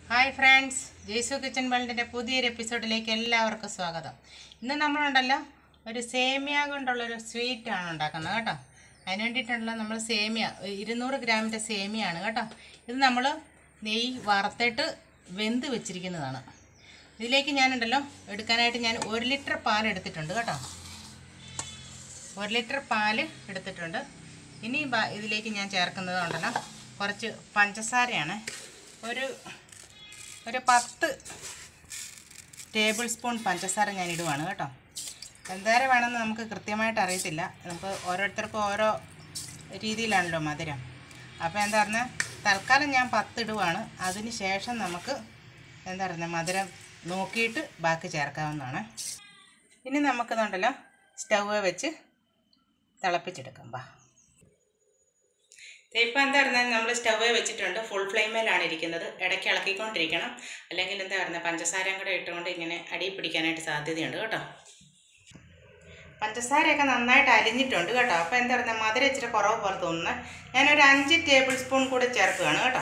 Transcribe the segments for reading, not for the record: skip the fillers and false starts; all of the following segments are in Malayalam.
ഹായ് ഫ്രണ്ട്സ്, ജയ്സു കിച്ചൺ വേൾഡിൻ്റെ പുതിയൊരു എപ്പിസോഡിലേക്ക് എല്ലാവർക്കും സ്വാഗതം. ഇന്ന് നമ്മളുണ്ടല്ലോ ഒരു സേമിയ കൊണ്ടുള്ളൊരു സ്വീറ്റാണ് ഉണ്ടാക്കുന്നത് കേട്ടോ. അതിന് വേണ്ടിയിട്ടുള്ള നമ്മൾ സേമിയ 200 ഗ്രാമിൻ്റെ സേമിയാണ് കേട്ടോ. ഇത് നമ്മൾ നെയ്യ് വറുത്തിട്ട് വെന്ത് വെച്ചിരിക്കുന്നതാണ്. ഇതിലേക്ക് ഞാനുണ്ടല്ലോ എടുക്കാനായിട്ട് ഞാൻ 1 ലിറ്റർ പാൽ എടുത്തിട്ടുണ്ട് കേട്ടോ. 1 ലിറ്റർ പാൽ എടുത്തിട്ടുണ്ട്. ഇനി ഇതിലേക്ക് ഞാൻ ചേർക്കുന്നത് ഉണ്ടല്ലോ കുറച്ച് പഞ്ചസാരയാണ്. ഒരു 10 ടേബിൾ സ്പൂൺ പഞ്ചസാര ഞാൻ ഇടുവാണ് കേട്ടോ. എന്തോരം വേണമെന്ന് നമുക്ക് കൃത്യമായിട്ട് അറിയത്തില്ല. നമുക്ക് ഓരോരുത്തർക്കും ഓരോ രീതിയിലാണല്ലോ മധുരം. അപ്പോൾ എന്താ പറഞ്ഞാൽ തൽക്കാലം ഞാൻ 10 ഇടുവാണ്. അതിന് ശേഷം നമുക്ക് എന്താ പറയുന്നത് മധുരം നോക്കിയിട്ട് ബാക്കി ചേർക്കാവുന്നതാണ്. ഇനി നമുക്കിതുണ്ടല്ലോ സ്റ്റൗവ് വെച്ച് തിളപ്പിച്ചെടുക്കാം. ഇപ്പം എന്താ പറയുന്നത് നമ്മൾ സ്റ്റൗവ് വെച്ചിട്ടുണ്ട്. ഫുൾ ഫ്ലെയിമിലാണ് ഇരിക്കുന്നത്. ഇടയ്ക്ക് ഇളക്കിക്കൊണ്ടിരിക്കണം, അല്ലെങ്കിൽ എന്താ പറയുന്നത് പഞ്ചസാരയും കൂടെ ഇട്ടുകൊണ്ട് ഇങ്ങനെ അടി പിടിക്കാനായിട്ട് സാധ്യതയുണ്ട് കേട്ടോ. പഞ്ചസാരയൊക്കെ നന്നായിട്ട് അലിഞ്ഞിട്ടുണ്ട് കേട്ടോ. അപ്പോൾ എന്താ പറയുന്നത് മധുരം ഇച്ചിരി കുറവ് പോലെ തോന്നുന്നത്. ഞാനൊരു 5 ടേബിൾ സ്പൂൺ കൂടെ ചേർക്കുകയാണ് കേട്ടോ.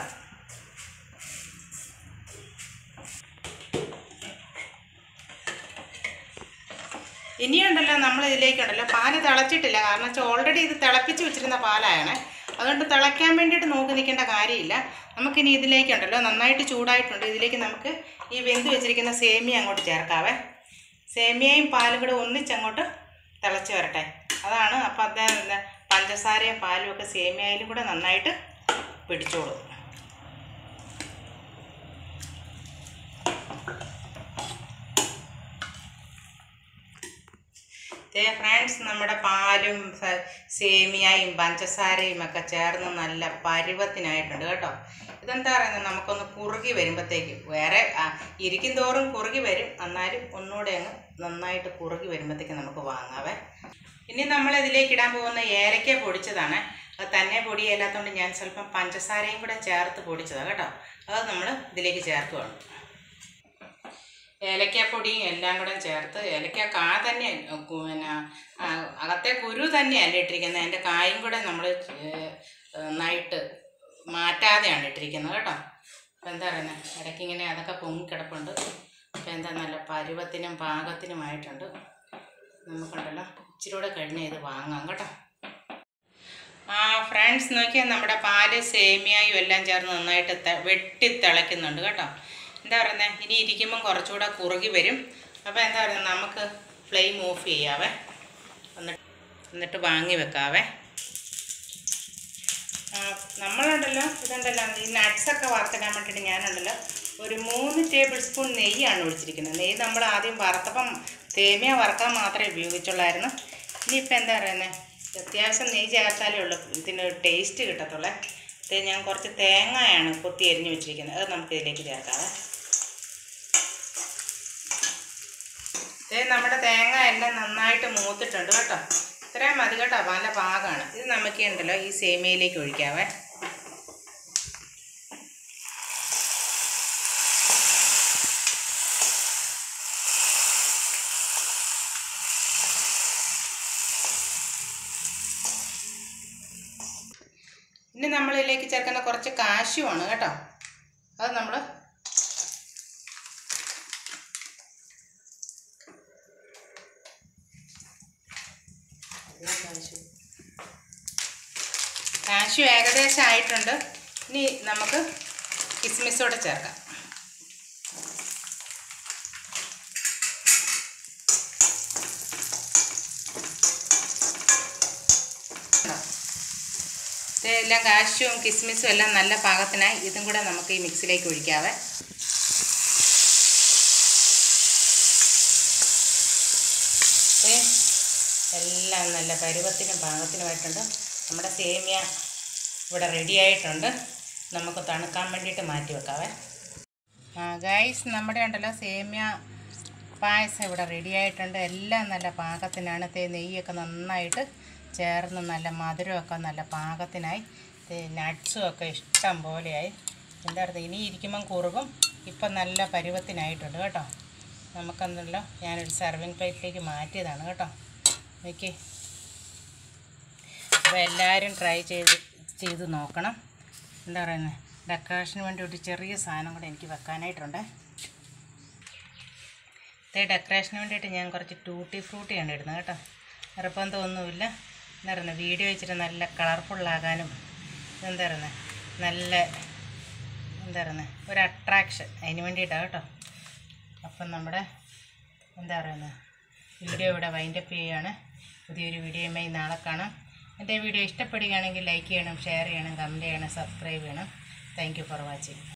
ഇനിയുണ്ടല്ലോ നമ്മൾ ഇതിലേക്കുണ്ടല്ലോ പാല് തിളച്ചിട്ടില്ല. കാരണം വെച്ചാൽ ഓൾറെഡി ഇത് തിളപ്പിച്ച് വെച്ചിരുന്ന പാലാണ്. അതുകൊണ്ട് തിളയ്ക്കാൻ വേണ്ടിയിട്ട് നോക്കി നിൽക്കേണ്ട കാര്യമില്ല. നമുക്കിനി ഇതിലേക്കുണ്ടല്ലോ നന്നായിട്ട് ചൂടായിട്ടുണ്ട്. ഇതിലേക്ക് നമുക്ക് ഈ വെന്ത് വെച്ചിരിക്കുന്ന സേമിയ അങ്ങോട്ട് ചേർക്കാവേ. സേമിയയും പാലും കൂടെ ഒന്നിച്ചങ്ങോട്ട് തിളച്ച് വരട്ടെ. അതാണ് അപ്പോൾ അത് പഞ്ചസാരയും പാലും ഒക്കെ സേമിയയിലും കൂടെ നന്നായിട്ട് പിടിച്ചോളും. ഫ്രണ്ട്സ്, നമ്മുടെ പാലും സേമിയയും പഞ്ചസാരയും ഒക്കെ ചേർന്ന് നല്ല പരുവത്തിനായിട്ടുണ്ട് കേട്ടോ. ഇതെന്താ പറയുന്നത് നമുക്കൊന്ന് കുറുകി വരുമ്പോഴത്തേക്ക് വേറെ ഇരിക്കും തോറും കുറുകി വരും. എന്നാലും ഒന്നുകൂടെ അങ്ങ് നന്നായിട്ട് കുറുകി വരുമ്പോഴത്തേക്ക് നമുക്ക് വാങ്ങാവേ. ഇനി നമ്മൾ ഇതിലേക്ക് ഇടാൻ പോകുന്ന ഏലക്ക പൊടിച്ചതാണ്. അത് തന്നെ പൊടിയല്ലാത്തതുകൊണ്ട് ഞാൻ സ്വല്പം പഞ്ചസാരയും കൂടെ ചേർത്ത് പൊടിച്ചതാണ് കേട്ടോ. അത് നമ്മൾ ഇതിലേക്ക് ചേർക്കുകയാണ്. ഏലക്കാപ്പൊടിയും എല്ലാം കൂടെ ചേർത്ത് ഏലക്ക കായ തന്നെ പിന്നെ അകത്തെ കുരു തന്നെയല്ല ഇട്ടിരിക്കുന്നത്. അതിൻ്റെ കായും കൂടെ നമ്മൾ നന്നായിട്ട് മാറ്റാതെയാണ് ഇട്ടിരിക്കുന്നത് കേട്ടോ. അപ്പോൾ എന്താ പറയുന്നത് ഇടയ്ക്കിങ്ങനെ അതൊക്കെ പൊങ്ങിക്കിടപ്പുണ്ട്. അപ്പോൾ എന്താ നല്ല പരുവത്തിനും പാകത്തിനുമായിട്ടുണ്ട്. നമുക്കുണ്ടല്ലോ ഇച്ചിരി കൂടെ കഴിഞ്ഞ് ഇത് വാങ്ങാം കേട്ടോ. ഫ്രണ്ട്സ്, നോക്കിയാൽ നമ്മുടെ പാല് സേമിയയും എല്ലാം ചേർന്ന് നന്നായിട്ട് വെട്ടി തിളയ്ക്കുന്നുണ്ട് കേട്ടോ. എന്താ പറയുന്നത് ഇനി ഇരിക്കുമ്പം കുറച്ചുകൂടെ കുറുകി വരും. അപ്പോൾ എന്താ പറയുന്നത് നമുക്ക് ഫ്ലെയിം ഓഫ് ചെയ്യാവേ. എന്നിട്ട് വാങ്ങി വെക്കാവേ. നമ്മളുണ്ടല്ലോ ഇതുണ്ടല്ലോ ഈ നട്ട്സൊക്കെ വറുത്തിടാൻ വേണ്ടിയിട്ട് ഞാനുണ്ടല്ലോ ഒരു 3 ടേബിൾ സ്പൂൺ നെയ്യാണ് ഒഴിച്ചിരിക്കുന്നത്. നെയ്യ് നമ്മൾ ആദ്യം വറുത്തപ്പം സേമിയ വറുക്കാൻ മാത്രമേ ഉപയോഗിച്ചുള്ളായിരുന്നു. ഇനിയിപ്പോൾ എന്താ പറയുന്നത് അത്യാവശ്യം നെയ്യ് ചേർത്താലേ ഉള്ളൂ ഇതിന് ടേസ്റ്റ് കിട്ടത്തുള്ളേ. ഞാൻ കുറച്ച് തേങ്ങയാണ് കൊത്തി എരിഞ്ഞ് വെച്ചിരിക്കുന്നത്. അത് നമുക്ക് ഇതിലേക്ക് ചേർക്കാവേ. നമ്മുടെ തേങ്ങ എല്ലാം നന്നായിട്ട് മൂത്തിട്ടുണ്ട് കേട്ടോ. ഇത്രയും മതി കേട്ടോ, നല്ല പാകമാണ്. ഇത് നമുക്ക് ഉണ്ടല്ലോ ഈ സേമിയയിലേക്ക് ഒഴിക്കാവേ. ഇനി നമ്മളിതിലേക്ക് ചേർക്കുന്ന കുറച്ച് കാഷ്യുവാണ് കേട്ടോ. അത് നമ്മൾ കാഷ്യൂ ഏകദേശം ആയിട്ടുണ്ട്. ഇനി നമുക്ക് കിസ്മിസോടെ ചേർക്കാം. ഇതെല്ലാം കാഷ്യൂവും കിസ്മിസും എല്ലാം നല്ല പാകത്തിനായി ഇതും കൂടെ നമുക്ക് ഈ മിക്സിലേക്ക് ഒഴിക്കാവേ. എല്ലാം നല്ല പരുവത്തിനും പാകത്തിനുമായിട്ടുണ്ട്. നമ്മുടെ സേമിയ ഇവിടെ റെഡി ആയിട്ടുണ്ട്. നമുക്ക് തണുക്കാൻ വേണ്ടിയിട്ട് മാറ്റി വെക്കാവേ. ഗൈസ്, നമ്മുടെ ഉണ്ടല്ലോ സേമിയ പായസം ഇവിടെ റെഡി ആയിട്ടുണ്ട്. എല്ലാം നല്ല പാകത്തിനാണ്. നെയ്യൊക്കെ നന്നായിട്ട് ചേർന്ന് നല്ല മധുരമൊക്കെ നല്ല പാകത്തിനായി. നട്ട്സും ഒക്കെ ഇഷ്ടം പോലെയായി. എന്താ പറയുക ഇനി ഇരിക്കുമ്പം കുറുകും. ഇപ്പം നല്ല പരുവത്തിനായിട്ടുണ്ട് കേട്ടോ. നമുക്കെന്തല്ലോ ഞാനൊരു സർവിങ് പ്ലേറ്റിലേക്ക് മാറ്റിയതാണ് കേട്ടോ. ഓക്കെ, അപ്പോൾ എല്ലാവരും ട്രൈ ചെയ്ത് നോക്കണം. എന്താ പറയുന്നത് ഡെക്കറേഷന് വേണ്ടി ഒരു ചെറിയ സാധനം കൂടെ എനിക്ക് വെക്കാനായിട്ടുണ്ട്. ഇതേ ഡെക്കറേഷന് വേണ്ടിയിട്ട് ഞാൻ കുറച്ച് ടൂട്ടി ഫ്രൂട്ടിയാണ് ഇടുന്നത് കേട്ടോ. നിർബന്ധമൊന്നുമില്ല. എന്താ പറയുന്നത്, വീഡിയോ വെച്ചിട്ട് നല്ല കളർഫുള്ളാകാനും എന്താ പറയുന്നത്, നല്ല എന്താ പറയുന്നത് ഒരു അട്രാക്ഷൻ, അതിന് വേണ്ടിയിട്ടാണ് കേട്ടോ. അപ്പം നമ്മുടെ എന്താ പറയുന്നത് വീഡിയോ ഇവിടെ വൈൻഡപ്പ് ചെയ്യുകയാണ്. പുതിയൊരു വീഡിയോയുമായി നാളെ കാണാം. എൻ്റെ വീഡിയോ ഇഷ്ടപ്പെടുകയാണെങ്കിൽ ലൈക്ക് ചെയ്യണം, ഷെയർ ചെയ്യണം, കമൻറ്റ് ചെയ്യണം, സബ്സ്ക്രൈബ് ചെയ്യണം. Thank you for watching.